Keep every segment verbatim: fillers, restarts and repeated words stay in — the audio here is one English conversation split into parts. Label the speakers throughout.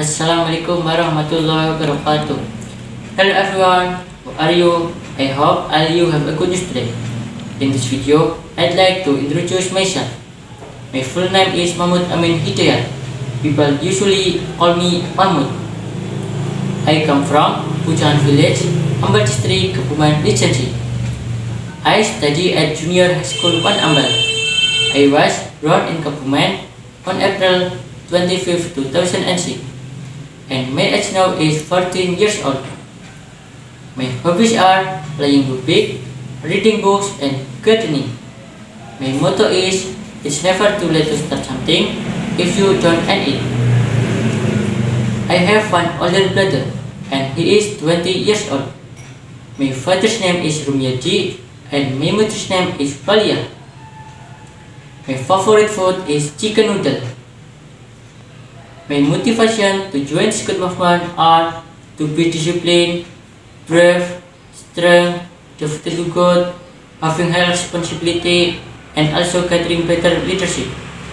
Speaker 1: Assalamualaikum warahmatullahi wabarakatuh. Hello everyone, how are you? I hope all you have a good news today. In this video, I'd like to introduce myself. My full name is Mahmud Amin Hidayat. People usually call me Mahmud. I come from Pujan village, Ambal district, Kebumen Regency. I study at Junior High School one Ambal. I was born in Kebumen on April twenty-fifth, two thousand six. And my age now is fourteen years old. My hobbies are playing rugby, reading books, and gardening. My motto is, it's never too late to start something if you don't end it. I have one older brother, and he is twenty years old. My father's name is Rumyaji, and my mother's name is Valia. My favorite food is chicken noodle. My motivation to join Scout movement are to be disciplined, brave, strong, devoted to God, having high responsibility, and also gathering better leadership.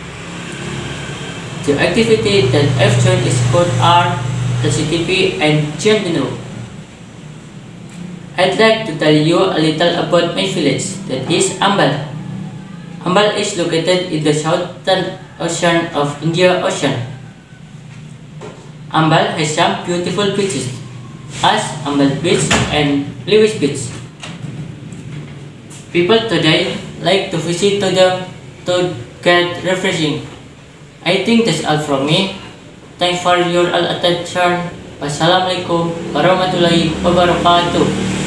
Speaker 1: The activity that I've joined is Scout are the C T P and General. I'd like to tell you a little about my village, that is Ambal. Ambal is located in the southern ocean of Indian Ocean. Ambal has some beautiful beaches, as Ambal Beach and Lewis Beach. People today like to visit to them to get refreshing. I think that's all from me. Thanks for your all attention. Wassalamualaikum warahmatullahi wabarakatuh.